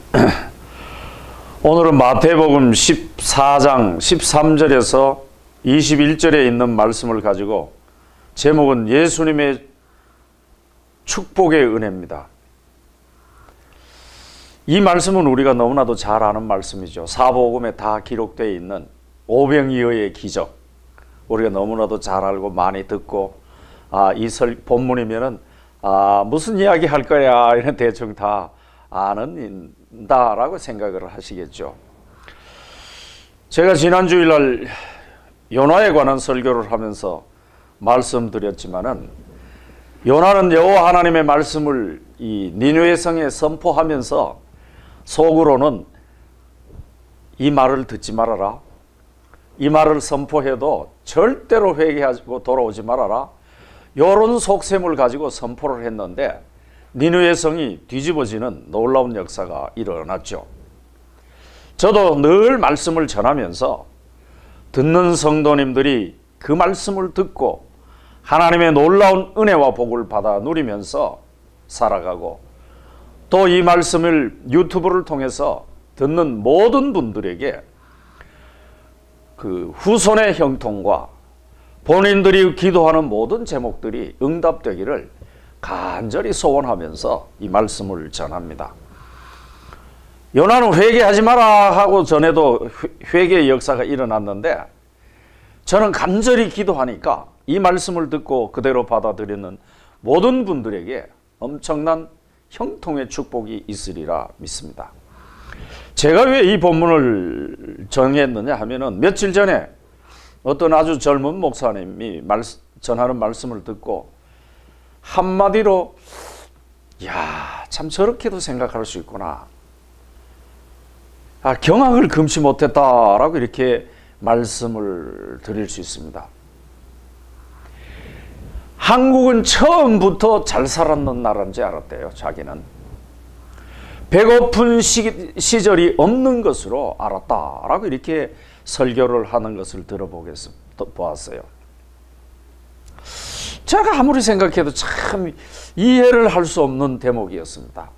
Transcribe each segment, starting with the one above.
오늘은 마태복음 14장 13절에서 21절에 있는 말씀을 가지고 제목은 예수님의 축복의 은혜입니다. 이 말씀은 우리가 너무나도 잘 아는 말씀이죠. 사복음에 다 기록되어 있는 오병이어의 기적, 우리가 너무나도 잘 알고 많이 듣고 이 본문이면은 무슨 이야기 할 거야 이런 대충 다 아는다라고 생각을 하시겠죠. 제가 지난 주일날 요나에 관한 설교를 하면서 말씀드렸지만은 요나는 여호와 하나님의 말씀을 이 니느웨 성에 선포하면서 속으로는 이 말을 듣지 말아라, 이 말을 선포해도 절대로 회개하고 돌아오지 말아라, 요런 속셈을 가지고 선포를 했는데 니느웨 성이 뒤집어지는 놀라운 역사가 일어났죠. 저도 늘 말씀을 전하면서 듣는 성도님들이 그 말씀을 듣고 하나님의 놀라운 은혜와 복을 받아 누리면서 살아가고, 또 이 말씀을 유튜브를 통해서 듣는 모든 분들에게 그 후손의 형통과 본인들이 기도하는 모든 제목들이 응답되기를 간절히 소원하면서 이 말씀을 전합니다. 요나는 회개하지 마라 하고 전에도 회개의 역사가 일어났는데, 저는 간절히 기도하니까 이 말씀을 듣고 그대로 받아들이는 모든 분들에게 엄청난 형통의 축복이 있으리라 믿습니다. 제가 왜 이 본문을 정했느냐 하면은 며칠 전에 어떤 아주 젊은 목사님이 전하는 말씀을 듣고 한마디로 참 저렇게도 생각할 수 있구나, 경악을 금치 못했다라고 이렇게 말씀을 드릴 수 있습니다. 한국은 처음부터 잘 살았는 나라인 줄 알았대요. 자기는 배고픈 시절이 없는 것으로 알았다라고 이렇게 설교를 하는 것을 들어보았어요. 제가 아무리 생각해도 참 이해를 할 수 없는 대목이었습니다.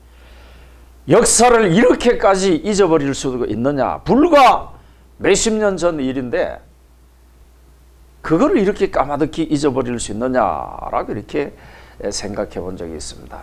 역사를 이렇게까지 잊어버릴 수도 있느냐, 불과 몇십 년 전 일인데 그거를 이렇게 까마득히 잊어버릴 수 있느냐라고 이렇게 생각해 본 적이 있습니다.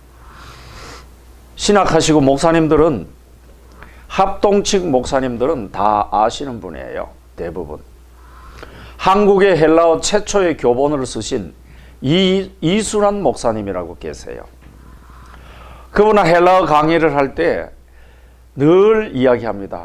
신학하시고 목사님들은, 합동측 목사님들은 다 아시는 분이에요. 대부분 한국의 헬라어 최초의 교본을 쓰신 이순환 목사님이라고 계세요. 그분은 헬라어 강의를 할 때 늘 이야기합니다.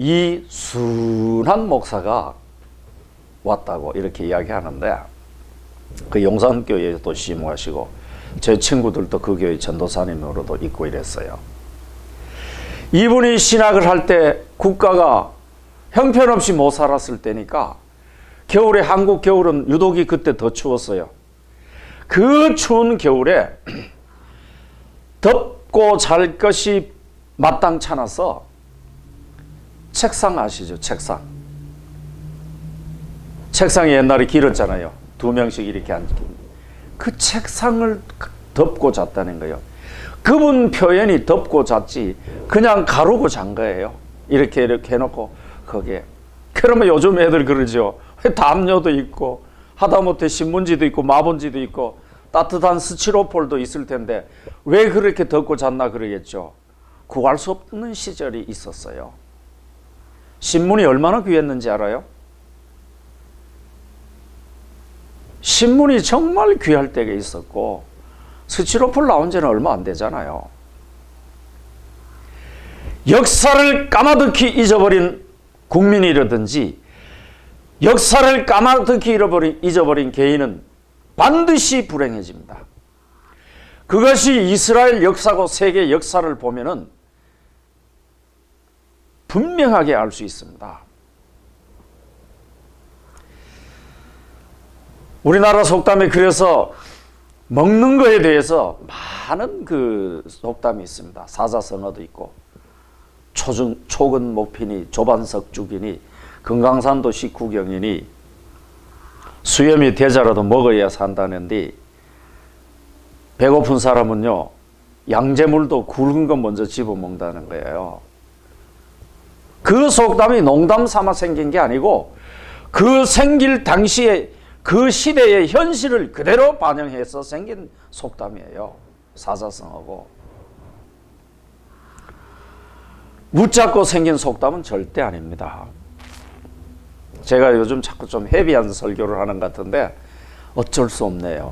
이순환 목사가 왔다고 이렇게 이야기하는데, 그 용산교회에도 심호하시고 제 친구들도 그 교회 전도사님으로도 있고 이랬어요. 이분이 신학을 할 때 국가가 형편없이 못 살았을 때니까 겨울에, 한국 겨울은 유독이 그때 더 추웠어요. 그 추운 겨울에 덥고 잘 것이 마땅찮아서 책상 아시죠? 책상이 옛날에 길었잖아요. 두 명씩 이렇게 앉고, 그 책상을 덮고 잤다는 거예요. 그분 표현이 덮고 잤지 그냥 가르고 잔 거예요. 이렇게 해놓고 거기에. 그러면 요즘 애들 그러죠. 담요도 있고 하다못해 신문지도 있고 마본지도 있고 따뜻한 스티로폴도 있을 텐데 왜 그렇게 덮고 잤나 그러겠죠. 구할 수 없는 시절이 있었어요. 신문이 얼마나 귀했는지 알아요? 신문이 정말 귀할 때가 있었고, 스티로폴 나온 지는 얼마 안 되잖아요. 역사를 까마득히 잊어버린 국민이라든지 역사를 까마득히 잊어버린 개인은 반드시 불행해집니다. 그것이 이스라엘 역사고 세계 역사를 보면은 분명하게 알 수 있습니다. 우리나라 속담에 그래서 먹는 거에 대해서 많은 그 속담이 있습니다. 사자성어도 있고, 초근 목피니 조반석죽이니 금강산도 식후경이니 수염이 대자라도 먹어야 산다는데, 배고픈 사람은요 양재물도 굵은 거 먼저 집어먹는다는 거예요. 그 속담이 농담 삼아 생긴 게 아니고 그 생길 당시에 그 시대의 현실을 그대로 반영해서 생긴 속담이에요. 사자성어고. 무작고 생긴 속담은 절대 아닙니다. 제가 요즘 자꾸 좀 헤비한 설교를 하는 것 같은데 어쩔 수 없네요.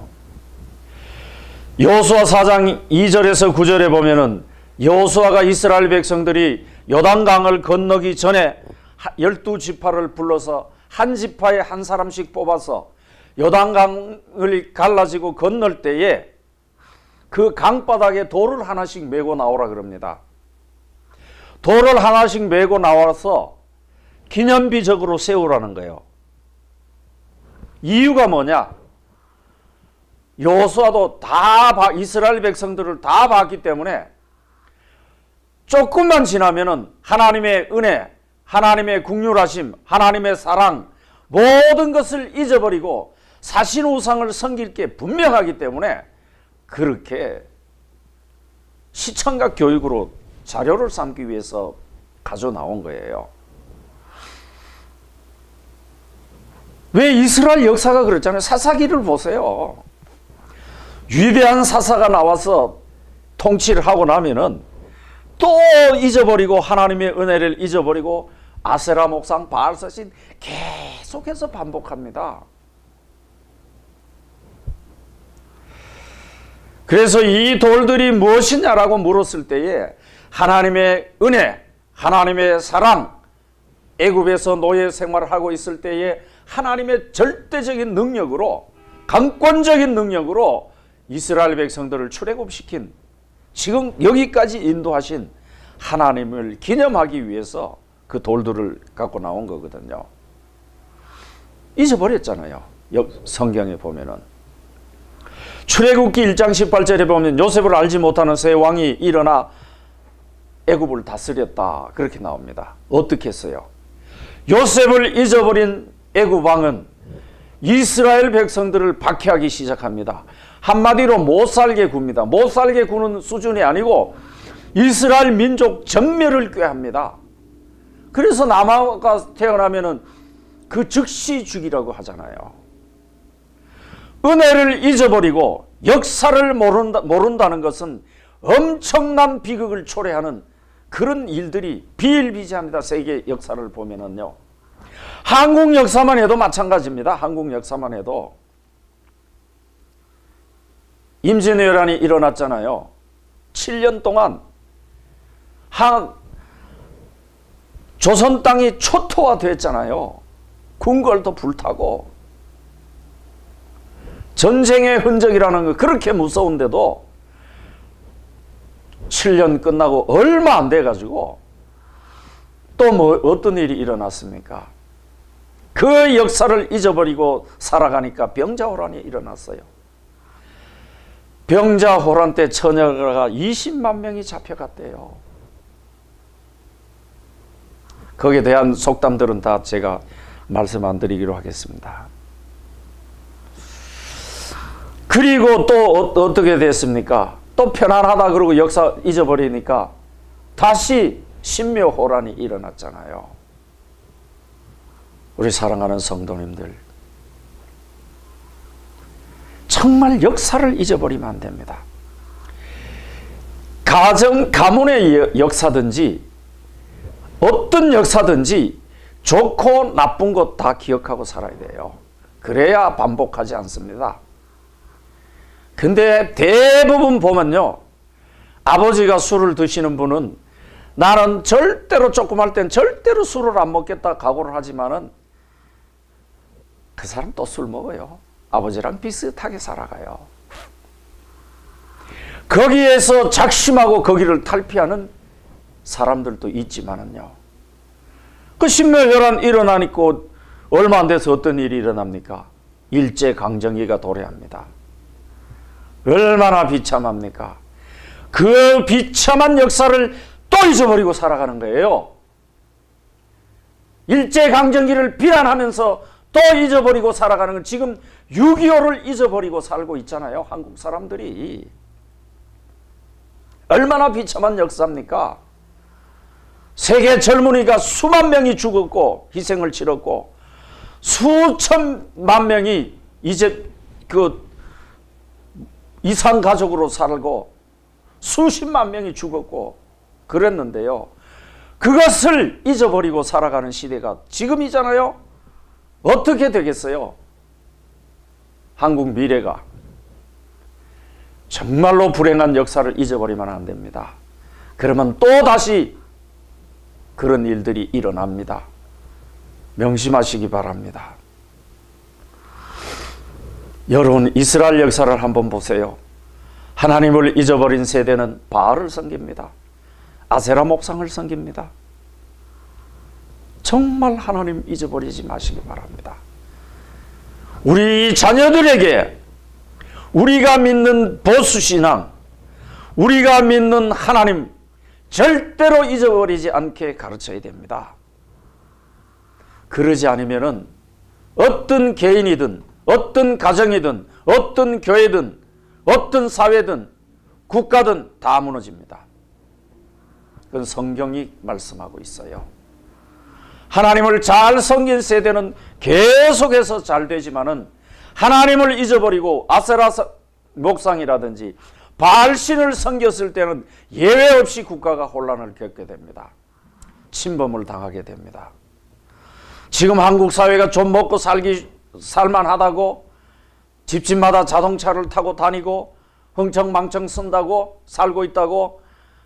여호수아 4장 2절에서 9절에 보면은 여호수아가 이스라엘 백성들이 요단강을 건너기 전에 12지파를 불러서 한 지파에 한 사람씩 뽑아서 요단강을 갈라지고 건널 때에 그 강바닥에 돌을 하나씩 메고 나오라 그럽니다. 돌을 하나씩 메고 나와서 기념비적으로 세우라는 거예요. 이유가 뭐냐? 여호수아도 이스라엘 백성들을 다 봤기 때문에 조금만 지나면은 하나님의 은혜, 하나님의 긍휼하심, 하나님의 사랑 모든 것을 잊어버리고 사신 우상을 섬길 게 분명하기 때문에 그렇게 시청각 교육으로 자료를 삼기 위해서 가져 나온 거예요. 왜 이스라엘 역사가 그렇잖아요. 사사기를 보세요. 위대한 사사가 나와서 통치를 하고 나면은 또 잊어버리고 하나님의 은혜를 잊어버리고 아세라 목상 바알사신 계속해서 반복합니다. 그래서 이 돌들이 무엇이냐라고 물었을 때에 하나님의 은혜, 하나님의 사랑, 애굽에서 노예 생활을 하고 있을 때에 하나님의 절대적인 능력으로, 강권적인 능력으로 이스라엘 백성들을 출애굽시킨, 지금 여기까지 인도하신 하나님을 기념하기 위해서 그 돌들을 갖고 나온 거거든요. 잊어버렸잖아요. 성경에 보면은. 출애굽기 1장 18절에 보면 요셉을 알지 못하는 새 왕이 일어나 애굽을 다스렸다, 그렇게 나옵니다. 어떻게 했어요? 요셉을 잊어버린 애굽 왕은 이스라엘 백성들을 박해하기 시작합니다. 한마디로 못살게 굽니다. 못살게 구는 수준이 아니고 이스라엘 민족 전멸을 꾀합니다. 그래서 남아가 태어나면은 그 즉시 죽이라고 하잖아요. 은혜를 잊어버리고 역사를 모른다는 것은 엄청난 비극을 초래하는 그런 일들이 비일비재합니다. 세계 역사를 보면은요. 한국 역사만 해도 마찬가지입니다. 한국 역사만 해도 임진왜란이 일어났잖아요. 7년 동안 조선 땅이 초토화됐잖아요. 궁궐도 불타고 전쟁의 흔적이라는 거 그렇게 무서운데도 7년 끝나고 얼마 안 돼가지고 또 뭐 어떤 일이 일어났습니까? 그 역사를 잊어버리고 살아가니까 병자호란이 일어났어요. 병자호란 때 처녀가 20만 명이 잡혀갔대요. 거기에 대한 속담들은 다 제가 말씀 안 드리기로 하겠습니다. 그리고 또 어떻게 됐습니까? 또 편안하다 그러고 역사 잊어버리니까 다시 신묘호란이 일어났잖아요. 우리 사랑하는 성도님들, 정말 역사를 잊어버리면 안 됩니다. 가문의 역사든지 어떤 역사든지 좋고 나쁜 것 다 기억하고 살아야 돼요. 그래야 반복하지 않습니다. 근데 대부분 보면요, 아버지가 술을 드시는 분은 나는 절대로 조그만 땐 절대로 술을 안 먹겠다 각오를 하지만은 그 사람 또 술 먹어요. 아버지랑 비슷하게 살아가요. 거기에서 작심하고 거기를 탈피하는 사람들도 있지만은요, 그 신묘혈란 일어나니까 얼마 안 돼서 어떤 일이 일어납니까? 일제강점기가 도래합니다. 얼마나 비참합니까? 그 비참한 역사를 또 잊어버리고 살아가는 거예요. 일제강점기를 비난하면서 또 잊어버리고 살아가는 건 지금 6.25를 잊어버리고 살고 있잖아요. 한국 사람들이. 얼마나 비참한 역사입니까? 세계 젊은이가 수만 명이 죽었고 희생을 치렀고 수천만 명이 이제 그 이산 가족으로 살고 수십만 명이 죽었고 그랬는데요. 그것을 잊어버리고 살아가는 시대가 지금이잖아요. 어떻게 되겠어요? 한국 미래가. 정말로 불행한 역사를 잊어버리면 안 됩니다. 그러면 또 다시 그런 일들이 일어납니다. 명심하시기 바랍니다. 여러분, 이스라엘 역사를 한번 보세요. 하나님을 잊어버린 세대는 바알을 섬깁니다. 아세라 목상을 섬깁니다. 정말 하나님 잊어버리지 마시기 바랍니다. 우리 자녀들에게 우리가 믿는 보수신앙, 우리가 믿는 하나님 절대로 잊어버리지 않게 가르쳐야 됩니다. 그러지 않으면은 어떤 개인이든 어떤 가정이든 어떤 교회든 어떤 사회든 국가든 다 무너집니다. 그건 성경이 말씀하고 있어요. 하나님을 잘 섬긴 세대는 계속해서 잘 되지만은 하나님을 잊어버리고 아세라 목상이라든지 바알신을 섬겼을 때는 예외 없이 국가가 혼란을 겪게 됩니다. 침범을 당하게 됩니다. 지금 한국 사회가 좀 먹고 살만하다고 집집마다 자동차를 타고 다니고 흥청망청 쓴다고 살고 있다고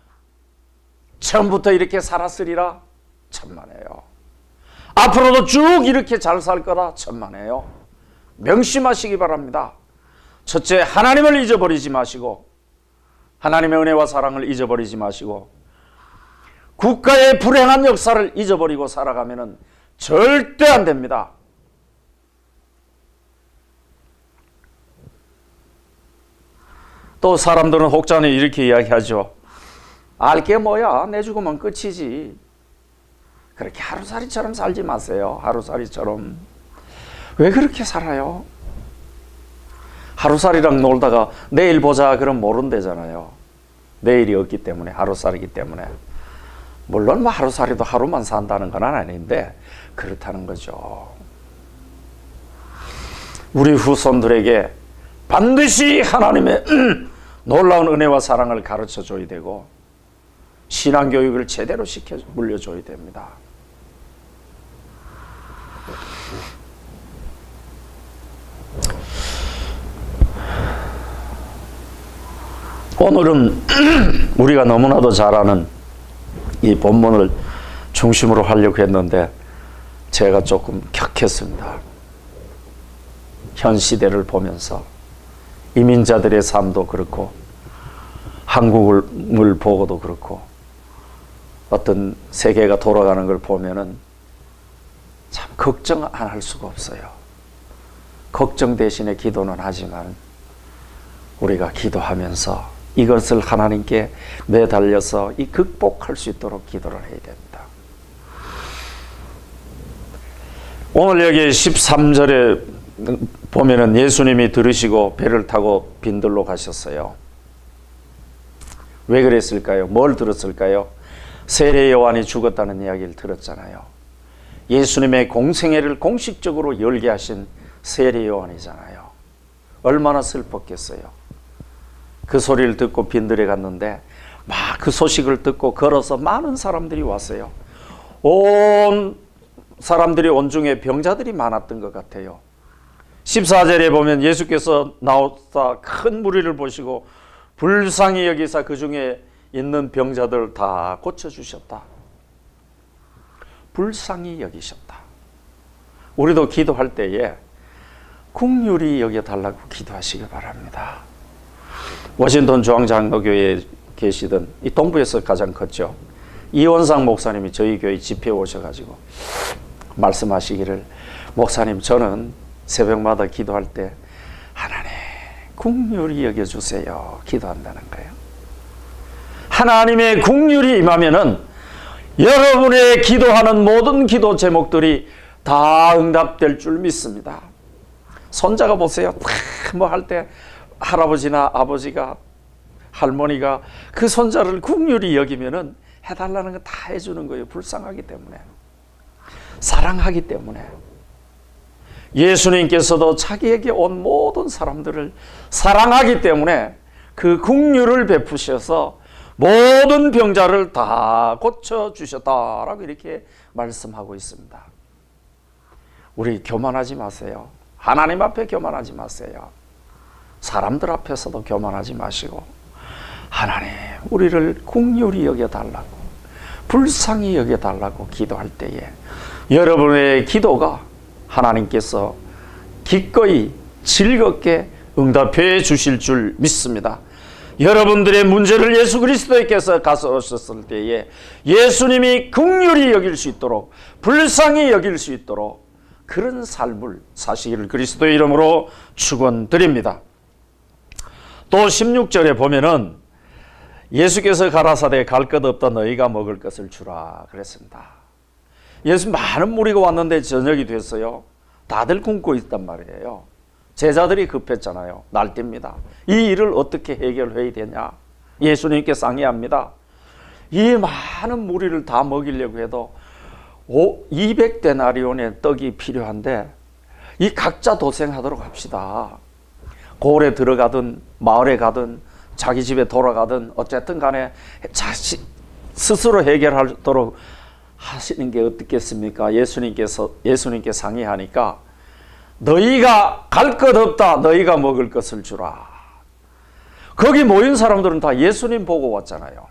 처음부터 이렇게 살았으리라? 천만에요. 앞으로도 쭉 이렇게 잘 살 거라? 천만에요. 명심하시기 바랍니다. 첫째, 하나님을 잊어버리지 마시고 하나님의 은혜와 사랑을 잊어버리지 마시고 국가의 불행한 역사를 잊어버리고 살아가면 절대 안 됩니다. 또 사람들은 혹자는 이렇게 이야기하죠. 알게 뭐야, 내 죽으면 끝이지. 그렇게 하루살이처럼 살지 마세요. 하루살이처럼. 왜 그렇게 살아요? 하루살이랑 놀다가 내일 보자 그럼 모른대잖아요. 내일이 없기 때문에, 하루살이기 때문에. 물론 뭐 하루살이도 하루만 산다는 건 아닌데 그렇다는 거죠. 우리 후손들에게 반드시 하나님의 놀라운 은혜와 사랑을 가르쳐줘야 되고 신앙교육을 제대로 물려줘야 됩니다. 오늘은 우리가 너무나도 잘 아는 이 본문을 중심으로 하려고 했는데 제가 조금 격했습니다. 현 시대를 보면서 이민자들의 삶도 그렇고 한국을 보고도 그렇고 어떤 세계가 돌아가는 걸 보면은 참 걱정 안 할 수가 없어요. 걱정 대신에 기도는 하지만 우리가 기도하면서 이것을 하나님께 매달려서 이 극복할 수 있도록 기도를 해야 됩니다. 오늘 여기 13절에 보면은 예수님이 들으시고 배를 타고 빈들로 가셨어요. 왜 그랬을까요? 뭘 들었을까요? 세례 요한이 죽었다는 이야기를 들었잖아요. 예수님의 공생애를 공식적으로 열게 하신 세례 요한이잖아요. 얼마나 슬펐겠어요. 그 소리를 듣고 빈들에 갔는데 막 그 소식을 듣고 걸어서 많은 사람들이 왔어요. 온 사람들이 온 중에 병자들이 많았던 것 같아요. 14절에 보면 예수께서 나오사 큰 무리를 보시고 불쌍히 여기사 그 중에 있는 병자들 다 고쳐주셨다. 불쌍히 여기셨다. 우리도 기도할 때에 긍휼히 여겨달라고 기도하시기 바랍니다. 워싱턴 중앙장로교회에 계시던 이 동부에서 가장 컸죠. 이원상 목사님이 저희 교회 집회에 오셔가지고 말씀하시기를 목사님 저는 새벽마다 기도할 때 하나님 긍휼히 여겨주세요 기도한다는 거예요. 하나님의 긍휼이 임하면은 여러분의 기도하는 모든 기도 제목들이 다 응답될 줄 믿습니다. 손자가 보세요. 뭐 할 때 할아버지나 아버지가 할머니가 그 손자를 긍휼히 여기면은 해달라는 거 다 해주는 거예요. 불쌍하기 때문에, 사랑하기 때문에. 예수님께서도 자기에게 온 모든 사람들을 사랑하기 때문에 그 긍휼을 베푸셔서 모든 병자를 다 고쳐주셨다라고 이렇게 말씀하고 있습니다. 우리 교만하지 마세요. 하나님 앞에 교만하지 마세요. 사람들 앞에서도 교만하지 마시고, 하나님 우리를 긍휼히 여겨달라고, 불쌍히 여겨달라고 기도할 때에 여러분의 기도가 하나님께서 기꺼이 즐겁게 응답해 주실 줄 믿습니다. 여러분들의 문제를 예수 그리스도께서 가져오셨을 때에 예수님이 긍휼히 여길 수 있도록, 불쌍히 여길 수 있도록 그런 삶을 사시기를 그리스도의 이름으로 축원드립니다. 또 16절에 보면은 예수께서 가라사대 갈 것 없다 너희가 먹을 것을 주라 그랬습니다. 예수 많은 무리가 왔는데 저녁이 됐어요. 다들 굶고 있단 말이에요. 제자들이 급했잖아요. 날때입니다. 이 일을 어떻게 해결해야 되냐, 예수님께 상의합니다. 이 많은 무리를 다 먹이려고 해도 200데나리온의 떡이 필요한데 이 각자 도생하도록 합시다. 고을에 들어가든 마을에 가든 자기 집에 돌아가든 어쨌든 간에 스스로 해결하도록 하시는 게 어떻겠습니까? 예수님께 상의하니까 너희가 갈 것 없다 너희가 먹을 것을 주라. 거기 모인 사람들은 다 예수님 보고 왔잖아요.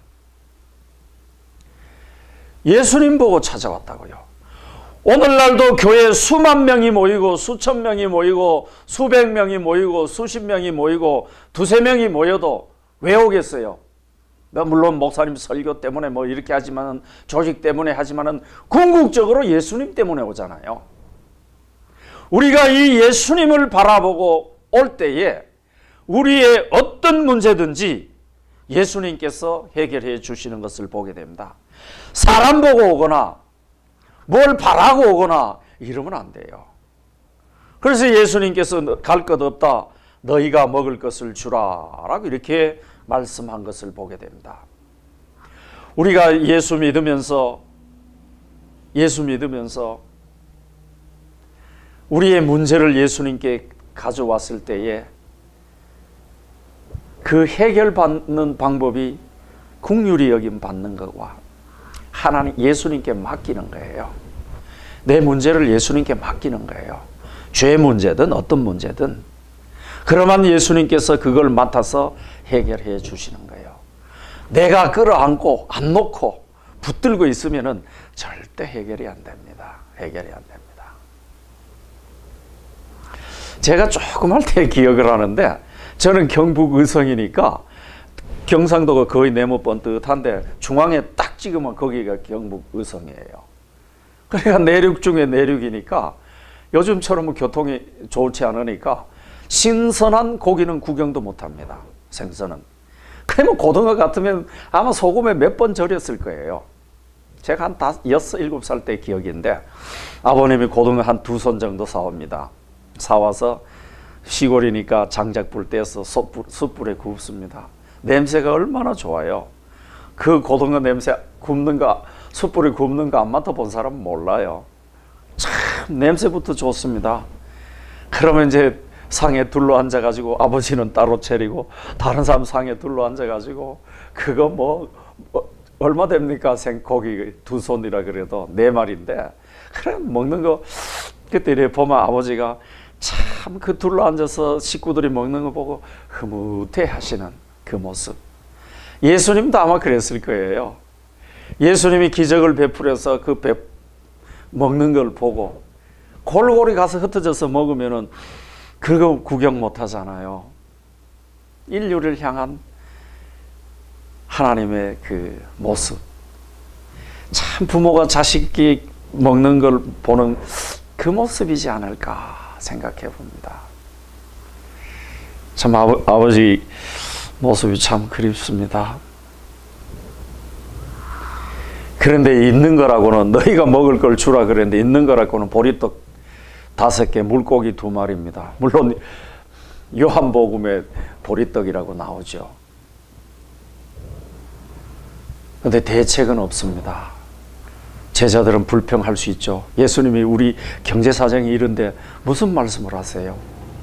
예수님 보고 찾아왔다고요. 오늘날도 교회에 수만 명이 모이고 수천 명이 모이고 수백 명이 모이고 수십 명이 모이고 두세 명이 모여도 왜 오겠어요? 물론 목사님 설교 때문에 뭐 이렇게 하지만은, 조직 때문에 하지만은 궁극적으로 예수님 때문에 오잖아요. 우리가 이 예수님을 바라보고 올 때에 우리의 어떤 문제든지 예수님께서 해결해 주시는 것을 보게 됩니다. 사람 보고 오거나 뭘 바라고 오거나 이러면 안 돼요. 그래서 예수님께서 갈 것 없다 너희가 먹을 것을 주라 라고 이렇게 말씀한 것을 보게 됩니다. 우리가 예수 믿으면서 우리의 문제를 예수님께 가져왔을 때에 그 해결받는 방법이 긍휼히 여김 받는 것과 하나님 예수님께 맡기는 거예요. 내 문제를 예수님께 맡기는 거예요. 죄 문제든 어떤 문제든. 그러면 예수님께서 그걸 맡아서 해결해 주시는 거예요. 내가 끌어안고 안 놓고 붙들고 있으면은 절대 해결이 안 됩니다. 해결이 안 됩니다. 제가 조금 할 때 기억을 하는데, 저는 경북 의성이니까 경상도가 거의 네모 번듯한데 중앙에 딱 찍으면 거기가 경북 의성이에요. 그러니까 내륙 중에 내륙이니까 요즘처럼 교통이 좋지 않으니까 신선한 고기는 구경도 못합니다. 생선은. 그러면 고등어 같으면 아마 소금에 몇 번 절였을 거예요. 제가 한 6, 7살 때 기억인데 아버님이 고등어 한 2손 정도 사옵니다. 사와서 시골이니까 장작불 떼서 숯불에 굽습니다. 냄새가 얼마나 좋아요. 그 고등어 냄새 굽는 거, 숯불에 굽는 거 안 맡아본 사람은 몰라요. 참 냄새부터 좋습니다. 그러면 이제 상에 둘러 앉아가지고 아버지는 따로 차리고 다른 사람 상에 둘러 앉아가지고 그거 뭐 얼마 됩니까? 생고기 2손이라 그래도 4마리인데 그래 먹는 거 그때 이래 보면 아버지가 참 그 둘러 앉아서 식구들이 먹는 거 보고 흐뭇해 하시는 그 모습. 예수님도 아마 그랬을 거예요. 예수님이 기적을 베풀어서 그 먹는 걸 보고 골고루 가서 흩어져서 먹으면은 그거 구경 못 하잖아요. 인류를 향한 하나님의 그 모습. 참 부모가 자식이 먹는 걸 보는 그 모습이지 않을까 생각해 봅니다. 참 아버지 모습이 참 그립습니다. 그런데 있는 거라고는 너희가 먹을 걸 주라 그랬는데 있는 거라고는 보리떡 5개, 물고기 2마리입니다. 물론 요한복음에 보리떡이라고 나오죠. 그런데 대책은 없습니다. 제자들은 불평할 수 있죠. 예수님이 우리 경제 사정이 이런데 무슨 말씀을 하세요?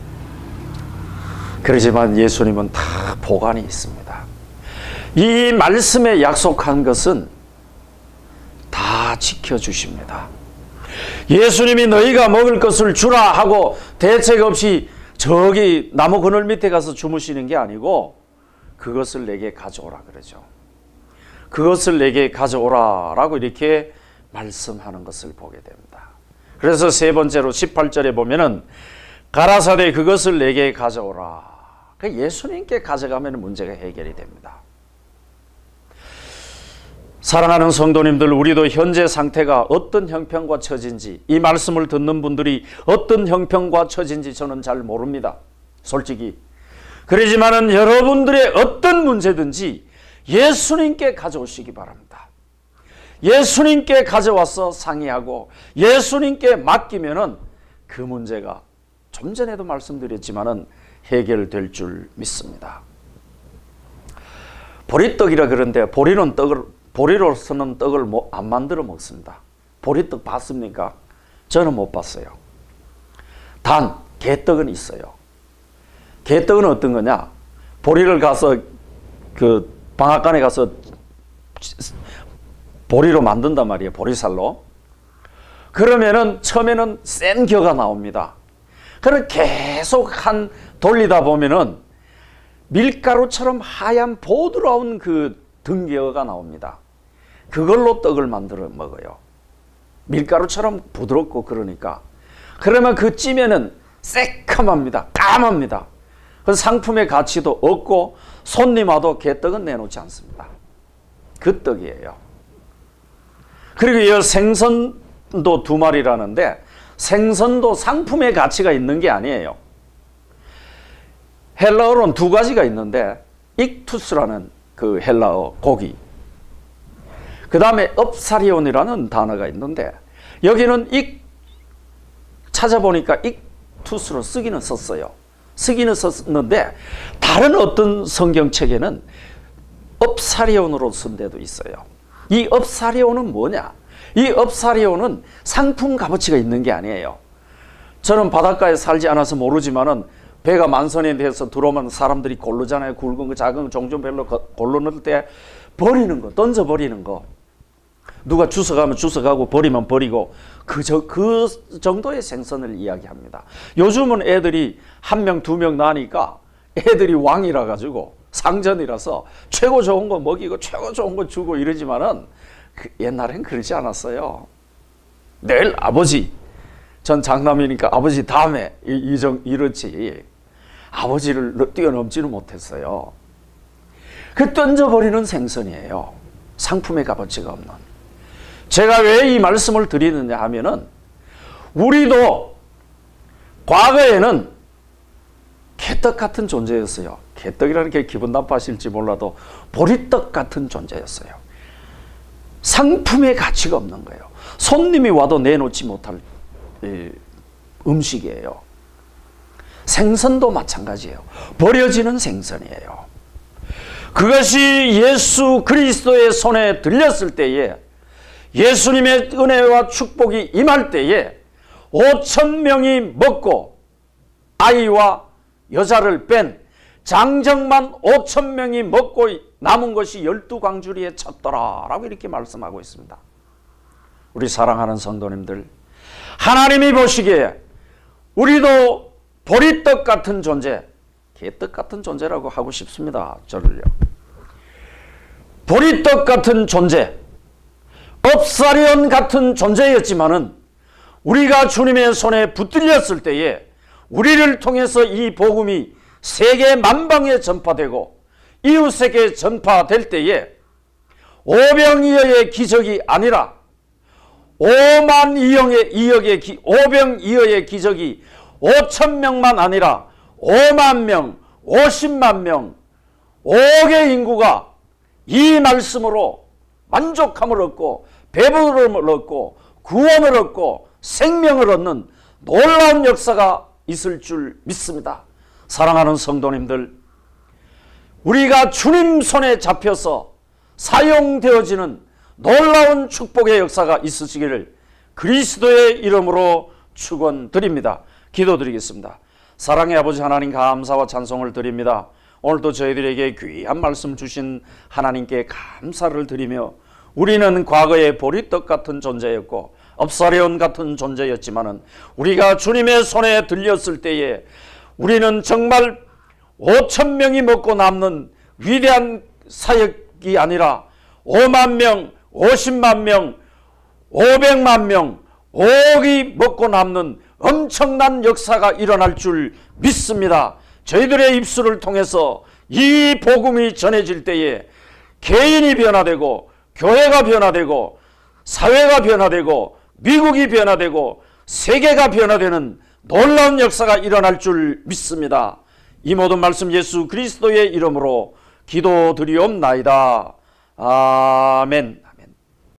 그러지만 예수님은 다 보관이 있습니다. 이 말씀에 약속한 것은 다 지켜주십니다. 예수님이 너희가 먹을 것을 주라 하고 대책 없이 저기 나무 그늘 밑에 가서 주무시는 게 아니고 그것을 내게 가져오라 그러죠. 그것을 내게 가져오라 라고 이렇게 말씀하는 것을 보게 됩니다. 그래서 세 번째로 18절에 보면은 가라사대 그것을 내게 가져오라. 예수님께 가져가면 문제가 해결이 됩니다. 사랑하는 성도님들, 우리도 현재 상태가 어떤 형편과 처진지, 이 말씀을 듣는 분들이 어떤 형편과 처진지 저는 잘 모릅니다. 솔직히. 그러지만은 여러분들의 어떤 문제든지 예수님께 가져오시기 바랍니다. 예수님께 가져와서 상의하고 예수님께 맡기면은 그 문제가 좀 전에도 말씀드렸지만은 해결될 줄 믿습니다. 보리떡이라 그러는데 보리로서는 떡을 안 만들어 먹습니다. 보리떡 봤습니까? 저는 못 봤어요. 단 개떡은 있어요. 개떡은 어떤 거냐? 보리를 가서 그 방앗간에 가서 보리로 만든단 말이에요. 보리살로. 그러면은 처음에는 센 겨가 나옵니다. 그걸 계속 돌리다 보면은 밀가루처럼 하얀 보드라운 그 등겨가 나옵니다. 그걸로 떡을 만들어 먹어요. 밀가루처럼 부드럽고 그러니까. 그러면 그 찌면은 새카맣니다. 까맣니다. 그 상품의 가치도 없고 손님 와도 개떡은 내놓지 않습니다. 그 떡이에요. 그리고 이 생선도 2마리라는데 생선도 상품의 가치가 있는 게 아니에요. 헬라어로는 2가지가 있는데 익투스라는 그 헬라어 고기, 그 다음에 업사리온이라는 단어가 있는데 여기는 찾아보니까 익투스로 쓰기는 썼어요. 쓰기는 썼는데 다른 어떤 성경책에는 업사리온으로 쓴 데도 있어요. 이 업사리온은 뭐냐? 이 업사리온은 상품 값어치가 있는 게 아니에요. 저는 바닷가에 살지 않아서 모르지만은 배가 만선이 돼서 들어오면 사람들이 고르잖아요. 굵은 거, 작은 거, 종종별로 고르는 때 버리는 거, 던져버리는 거. 누가 주워가면 주워가고 버리면 버리고 그 정도의 생선을 이야기합니다. 요즘은 애들이 1명, 2명 나니까 애들이 왕이라 가지고 상전이라서 최고 좋은 거 먹이고 최고 좋은 거 주고 이러지만은 옛날엔 그러지 않았어요. 늘 아버지, 전 장남이니까 아버지 다음에 이렇지 아버지를 뛰어넘지는 못했어요. 그 던져버리는 생선이에요. 상품의 값어치가 없는. 제가 왜 이 말씀을 드리느냐 하면은 우리도 과거에는 개떡 같은 존재였어요. 개떡이라는 게 기분 나빠하실지 몰라도 보리떡 같은 존재였어요. 상품의 가치가 없는 거예요. 손님이 와도 내놓지 못할 음식이에요. 생선도 마찬가지예요. 버려지는 생선이에요. 그것이 예수 그리스도의 손에 들렸을 때에 예수님의 은혜와 축복이 임할 때에 5,000명이 먹고 아이와 여자를 뺀 장정만 5,000명이 먹고 남은 것이 12광주리에 찼더라 라고 이렇게 말씀하고 있습니다. 우리 사랑하는 성도님들, 하나님이 보시기에 우리도 보리떡 같은 존재, 개떡 같은 존재라고 하고 싶습니다. 저를요. 보리떡 같은 존재, 업사리온 같은 존재였지만은 우리가 주님의 손에 붙들렸을 때에 우리를 통해서 이 복음이 세계 만방에 전파되고 이웃에게 전파될 때에 오병이어의 기적이 아니라 5병이어의 기적이 5,000명만 아니라 5만 명, 50만 명, 5억의 인구가 이 말씀으로 만족함을 얻고 배부름을 얻고 구원을 얻고 생명을 얻는 놀라운 역사가 있을 줄 믿습니다. 사랑하는 성도님들, 우리가 주님 손에 잡혀서 사용되어지는 놀라운 축복의 역사가 있으시기를 그리스도의 이름으로 축원드립니다. 기도드리겠습니다. 사랑의 아버지 하나님, 감사와 찬송을 드립니다. 오늘도 저희들에게 귀한 말씀 주신 하나님께 감사를 드리며, 우리는 과거에 보리떡 같은 존재였고 업사리온 같은 존재였지만은 우리가 주님의 손에 들렸을 때에 우리는 정말 5,000명이 먹고 남는 위대한 사역이 아니라 5만 명, 50만 명, 500만 명, 5억이 먹고 남는 엄청난 역사가 일어날 줄 믿습니다. 저희들의 입술을 통해서 이 복음이 전해질 때에 개인이 변화되고 교회가 변화되고 사회가 변화되고 미국이 변화되고 세계가 변화되는 놀라운 역사가 일어날 줄 믿습니다. 이 모든 말씀 예수 그리스도의 이름으로 기도드리옵나이다. 아멘.